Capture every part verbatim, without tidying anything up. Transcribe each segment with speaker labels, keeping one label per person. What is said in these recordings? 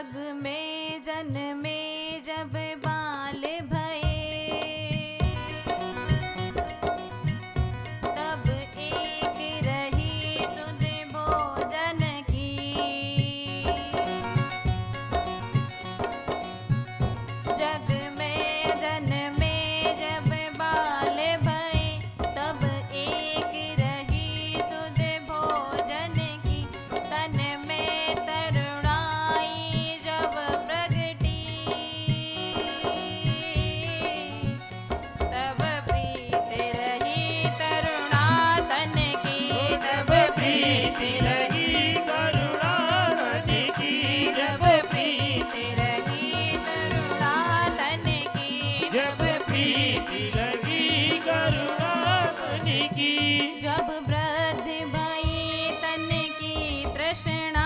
Speaker 1: जग में जन्मे जब बाल भये, तब एक रही सुध भोजन की। जग में जन्मे जब बाल भये, तब एक रही सुध भोजन की। तन में तरुणाई जब प्रगटी, तब प्रीत रही तरुणा तन की। तब प्रीत रही
Speaker 2: करुणा तन की।
Speaker 1: जब प्रीत रही तरुणा तन की।
Speaker 2: जब प्रीत लगी करुणा तन की।
Speaker 1: जब वृद्ध भई तन की तृष्णा।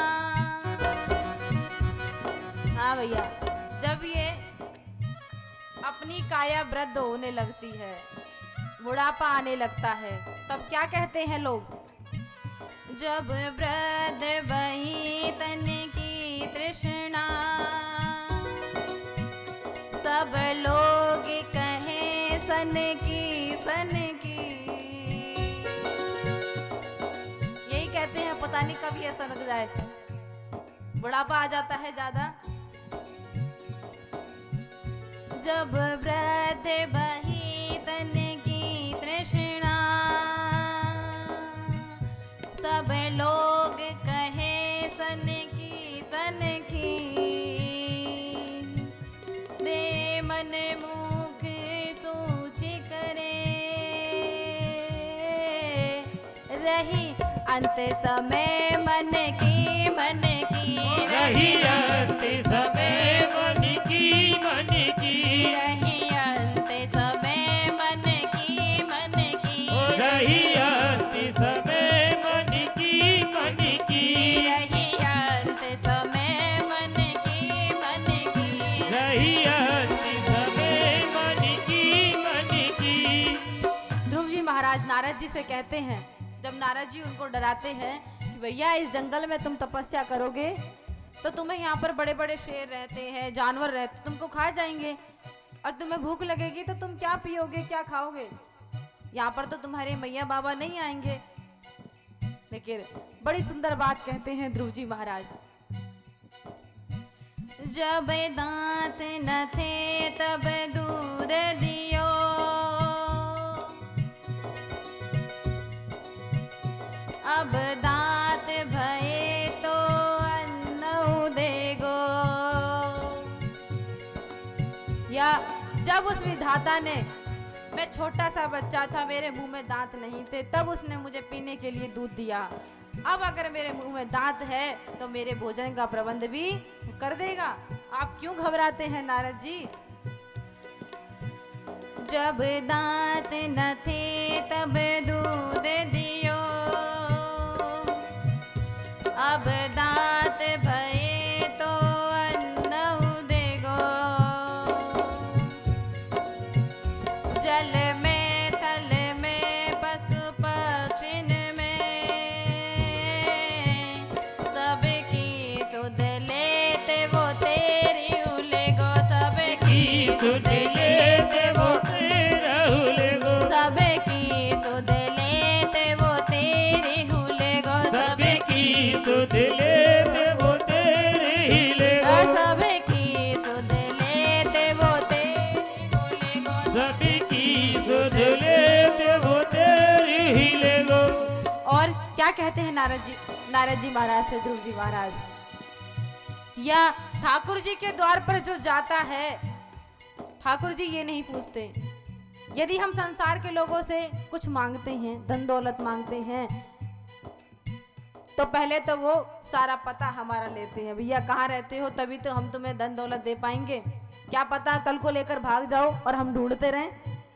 Speaker 1: हाँ भैया, जब ये अपनी काया वृद्ध होने लगती है, बुढ़ापा आने लगता है, तब क्या कहते हैं लोग? जब वृद्ध भई तन की तृष्णा, सब लोग कहे सन की सन की। यही कहते हैं, पता नहीं कब ये ऐसा लग जाए, बुढ़ापा आ जाता है ज्यादा। जब वृद्ध भई तन की तृष्णा, सब लोग कहे सन की सन की। दे मन मुख सूचि करे, रही अंत समय मन की मन की।
Speaker 2: रही अंत समय मन की मन की।
Speaker 1: रही अंत समय मन की मन की।
Speaker 2: रही अंत समय मन की मन की।
Speaker 1: रही अंत समय मन की मन की।
Speaker 2: रही अंत समय मन की मन की।
Speaker 1: ध्रुव जी महाराज नारद जी से कहते हैं, जब नारद जी उनको डराते हैं कि भैया इस जंगल में तुम तपस्या करोगे तो तुम्हें यहाँ पर बड़े बड़े शेर रहते हैं, जानवर रहते, तुमको खा जाएंगे, और तुम्हें भूख लगेगी तो तुम क्या पियोगे, क्या खाओगे? यहाँ पर तो तुम्हारे मैया बाबा नहीं आएंगे। लेकिन बड़ी सुंदर बात कहते हैं ध्रुव जी महाराज। जब दांत न थे तब दूध दियो, अब दांत भये तो अन्न देगो। या जब उस विधाता ने, मैं छोटा सा बच्चा था, मेरे मुंह में दांत नहीं थे, तब उसने मुझे पीने के लिए दूध दिया। अब अगर मेरे मुंह में दांत है तो मेरे भोजन का प्रबंध भी कर देगा। आप क्यों घबराते हैं नारद जी? जब दांत न थे तब दूध दियो, अब दांत भये तो अन्न देगो। जल में थल में पशु पक्षिन में, सबकी सुध लेते वो तेरी उलेगो। सबकी
Speaker 2: सुध लेते वो तेरा हुलेगो।
Speaker 1: सबकी सुध लेते वो तेरी हुलेगो।
Speaker 2: सबकी सुध लेते वो तेरे हिलेगो।
Speaker 1: सबकी सुध लेते वो तेरी हुलेगो।
Speaker 2: सबकी सुध लेते वो तेरे हिलेगो।
Speaker 1: और क्या कहते हैं नारद जी, नारद जी महाराज से ध्रुव जी महाराज, या ठाकुर जी के द्वार पर जो जाता है, ठाकुर जी ये नहीं पूछते। यदि हम संसार के लोगों से कुछ मांगते हैं, धन दौलत मांगते हैं, तो पहले तो वो सारा पता हमारा लेते हैं। भैया कहाँ रहते हो, तभी तो हम तुम्हें धन दौलत दे पाएंगे। क्या पता कल को लेकर भाग जाओ और हम ढूंढते रहें।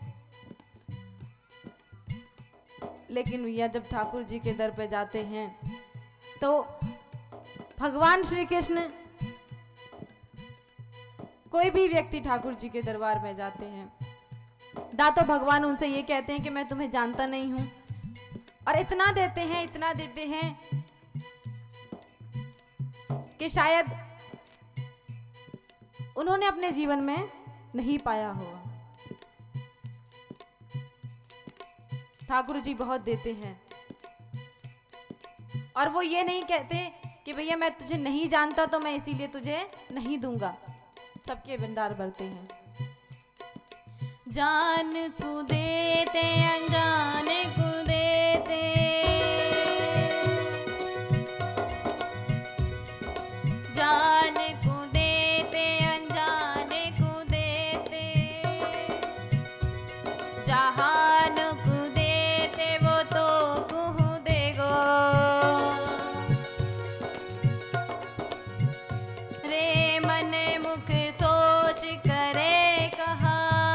Speaker 1: लेकिन भैया जब ठाकुर जी के दर पे जाते हैं तो भगवान श्री कृष्ण, कोई भी व्यक्ति ठाकुर जी के दरबार में जाते हैं, दातो भगवान उनसे ये कहते हैं कि मैं तुम्हें जानता नहीं हूं, और इतना देते हैं, इतना देते हैं कि शायद उन्होंने अपने जीवन में नहीं पाया होगा। ठाकुर जी बहुत देते हैं और वो ये नहीं कहते कि भैया मैं तुझे नहीं जानता तो मैं इसीलिए तुझे नहीं दूंगा। सबके भंडार भरते हैं। जान को देते अनजान को देते, जान को देते अनजान को देते, जहान को देते वो तो कुहू देगो। रे मन मुख सोच करे कहा,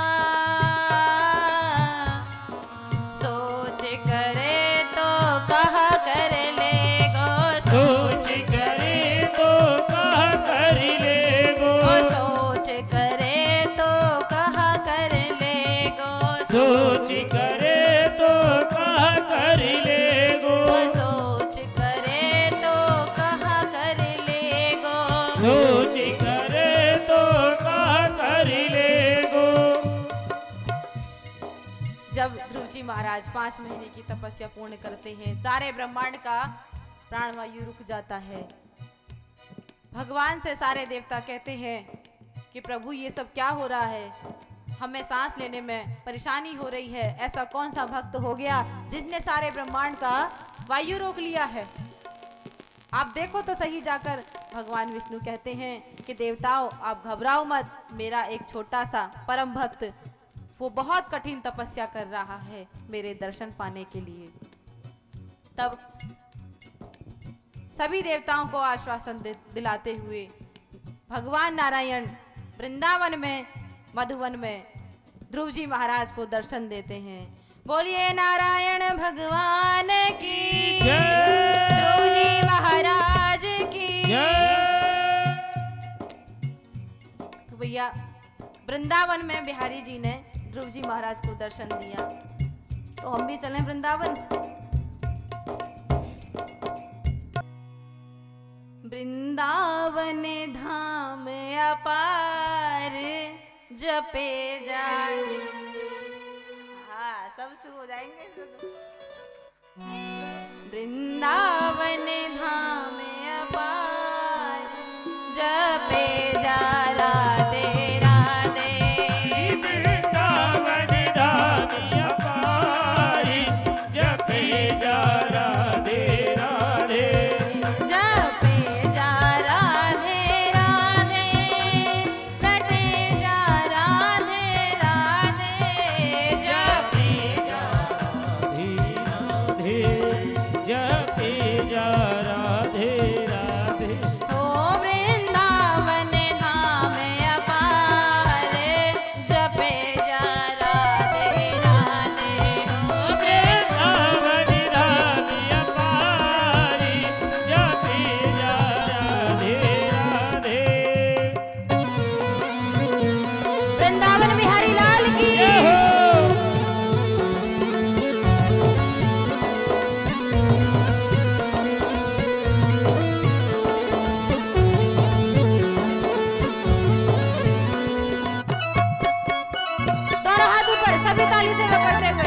Speaker 1: सोच करे तो कहा कर ले गो,
Speaker 2: सोच करे तो कहा कर ले गो,
Speaker 1: सोच करे तो कहा कर ले गो,
Speaker 2: सोच करे तो कहा कर ले गो,
Speaker 1: सोच करे तो कहा कर ले गो,
Speaker 2: सोच करे तो कहा कर ले गो।
Speaker 1: जब ध्रुव जी महाराज पांच महीने की तपस्या पूर्ण करते हैं, सारे ब्रह्मांड का प्राणवायु रुक जाता है। भगवान से सारे देवता कहते हैं कि प्रभु ये सब क्या हो रहा है, हमें सांस लेने में परेशानी हो रही है। ऐसा कौन सा भक्त हो गया जिसने सारे ब्रह्मांड का वायु रोक लिया है? आप देखो तो सही जाकर। भगवान विष्णु कहते हैं कि देवताओं आप घबराओ मत, मेरा एक छोटा सा परम भक्त वो बहुत कठिन तपस्या कर रहा है मेरे दर्शन पाने के लिए। तब सभी देवताओं को आश्वासन दिलाते हुए भगवान नारायण वृंदावन में मधुवन में ध्रुव जी महाराज को दर्शन देते हैं। बोलिए नारायण भगवान की
Speaker 2: जय,
Speaker 1: ध्रुव जी महाराज की
Speaker 2: जय।
Speaker 1: तो भैया वृंदावन में बिहारी जी ने ध्रुव जी महाराज को दर्शन दिया, तो हम भी चलें वृंदावन। वृंदावन धाम अपार जपे जाए। हाँ सब शुरू हो जाएंगे। वृंदावन धाम अपार जपे जा राधे राधे,
Speaker 2: वृंदावन धाम अपार जपे जा राधे राधे,
Speaker 1: जपे जा राधे राधे, रटे जा राधे राधे, जपे जा
Speaker 2: राधे राधे, जपे जा राधे राधे।
Speaker 1: ओ वृंदावन धाम अपार जपे जा राधे राधे, ओ
Speaker 2: वृंदावन धाम अपार जपे जा राधे राधे।
Speaker 1: वृंदावन बिहारी लाल की
Speaker 2: जय हो।
Speaker 1: दोनों हाथ ऊपर, सभी ताली से करते हुए।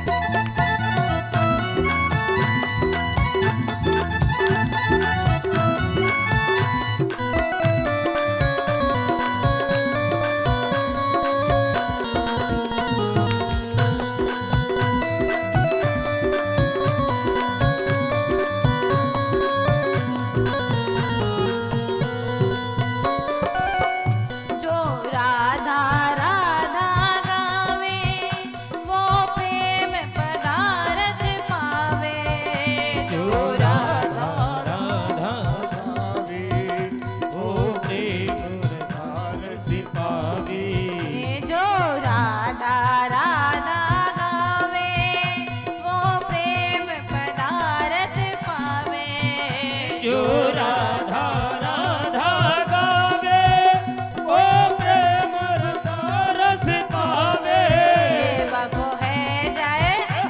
Speaker 1: जो राधा राधा गावे वो प्रेम पदारथ पावे, जो राधा
Speaker 2: राधा गावे वो प्रेम रस पावे,
Speaker 1: जो राधा राधा गावे वो प्रेम पदारथ पावे,
Speaker 2: जो राधा राधा गावे वो प्रेम रस पावे।
Speaker 1: वाको है जाए,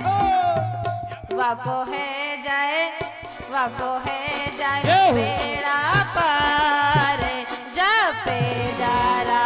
Speaker 1: वाको है जाए, वाको है जाए
Speaker 2: जय हो।
Speaker 1: बेड़ा पार जपे जा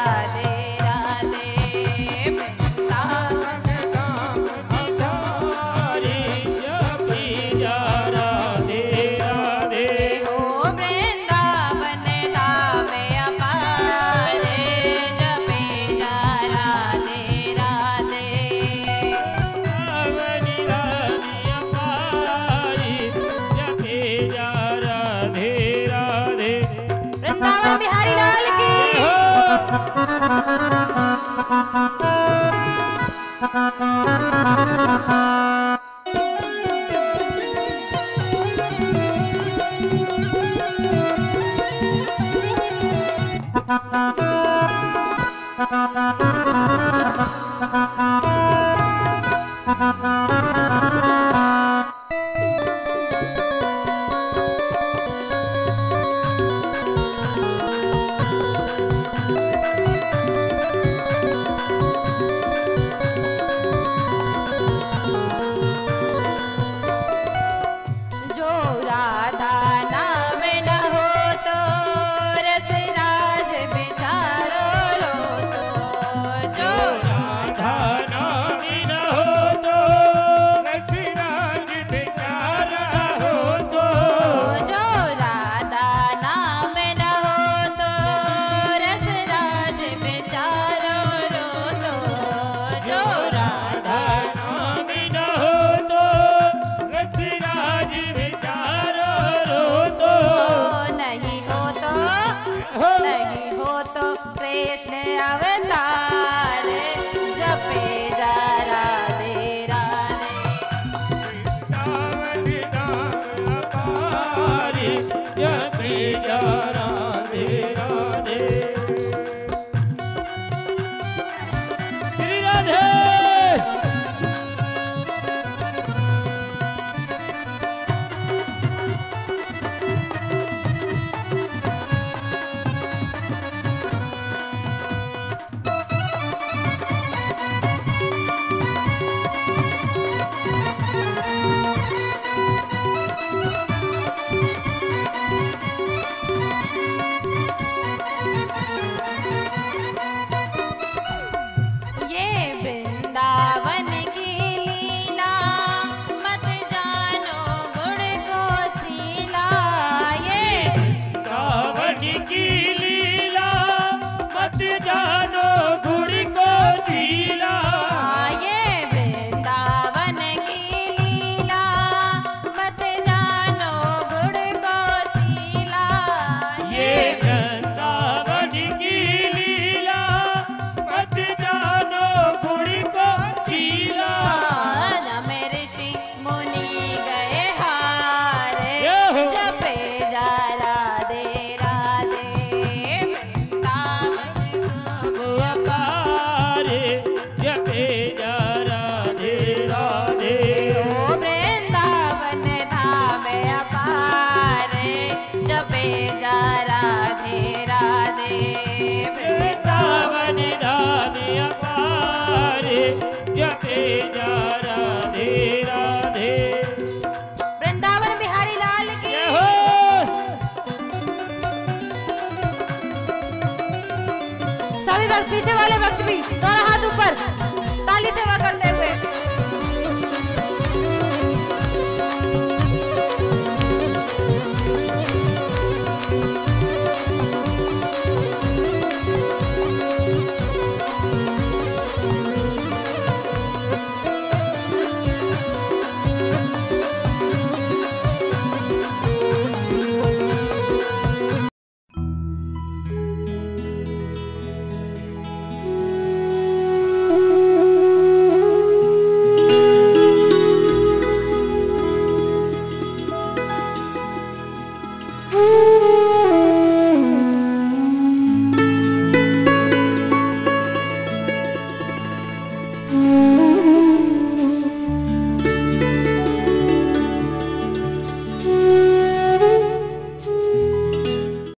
Speaker 1: पीछे वाले वक्त भी दोनों हाथ ऊपर ताली सेवा करते